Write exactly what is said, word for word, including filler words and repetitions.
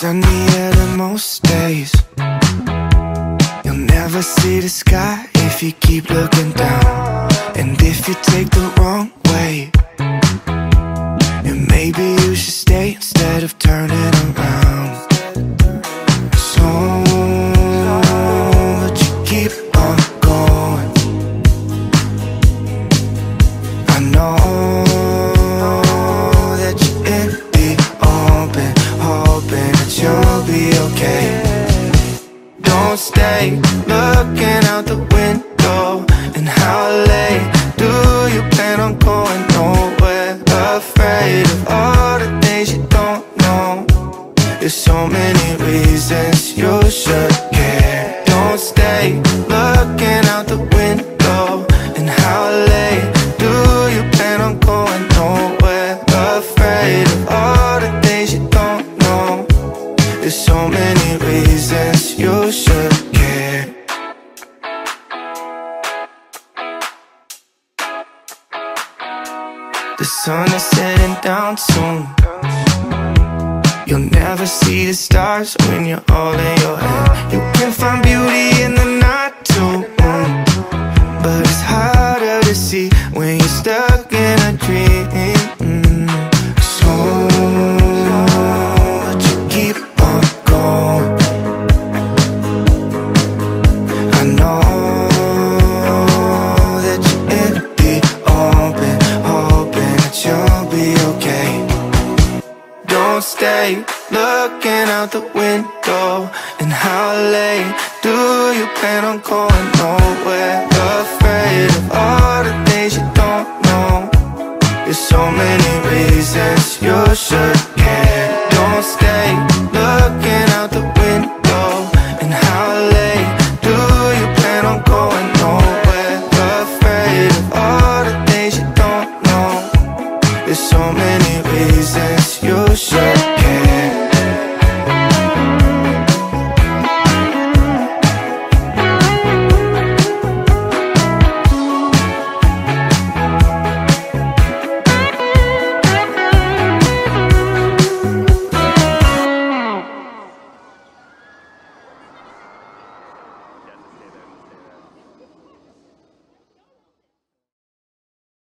sunnier than most days. You'll never see the sky if you keep looking down. And if you take the wrong way, then maybe you should stay instead of turning around. So, but you keep on going. I know that you're in the open, hoping that you'll be okay. Don't stay looking out the window. And how late do you plan on going? Nowhere. Afraid of all the things you don't know. There's so many reasons you should care. Don't stay looking out the window. And how late do you plan on going? Nowhere. Afraid of all the things you don't know. There's so many reasons you should care. The sun is setting down soon. You'll never see the stars when you're all in your head. You can find beauty in the night too, but it's harder to see when you're stuck in a dream. So, but you keep on going. I know that you're in the open, hoping that you'll be okay. Don't stay looking out the window. And how late do you plan on going? Nowhere. Afraid of all the things you don't know. There's so many reasons you should care. Don't stay